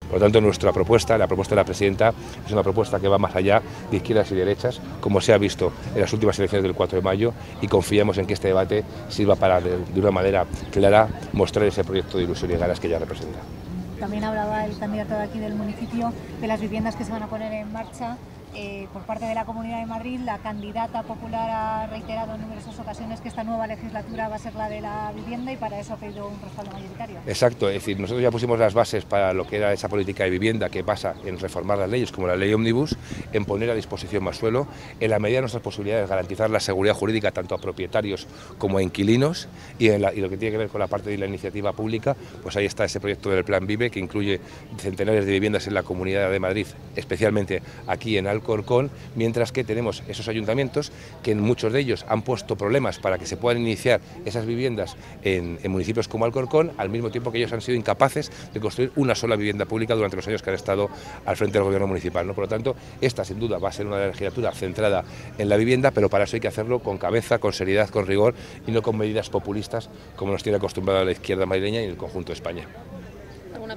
Por lo tanto, nuestra propuesta, la propuesta de la presidenta, es una propuesta que va más allá de izquierdas y derechas, como se ha visto en las últimas elecciones del 4 de mayo, y confiamos en que este debate sirva para, de una manera clara, mostrar ese proyecto de ilusión y ganas que ella representa. También hablaba el candidato de aquí del municipio de las viviendas que se van a poner en marcha por parte de la Comunidad de Madrid. La candidata popular ha reiterado en numerosas ocasiones que esta nueva legislatura va a ser la de la vivienda y para eso ha pedido un respaldo mayoritario. Exacto, es decir, nosotros ya pusimos las bases para lo que era esa política de vivienda que pasa en reformar las leyes como la ley Ómnibus, en poner a disposición más suelo, en la medida de nuestras posibilidades garantizar la seguridad jurídica tanto a propietarios como a inquilinos y lo que tiene que ver con la parte de la iniciativa pública, pues ahí está ese proyecto del Plan Vive que incluye centenares de viviendas en la Comunidad de Madrid, especialmente aquí en Alcorcón, mientras que tenemos esos ayuntamientos que en muchos de ellos han puesto problemas para que se puedan iniciar esas viviendas en municipios como Alcorcón, al mismo tiempo que ellos han sido incapaces de construir una sola vivienda pública durante los años que han estado al frente del gobierno municipal, ¿no? Por lo tanto, esta sin duda va a ser una legislatura centrada en la vivienda, pero para eso hay que hacerlo con cabeza, con seriedad, con rigor y no con medidas populistas como nos tiene acostumbrada la izquierda madrileña y el conjunto de España.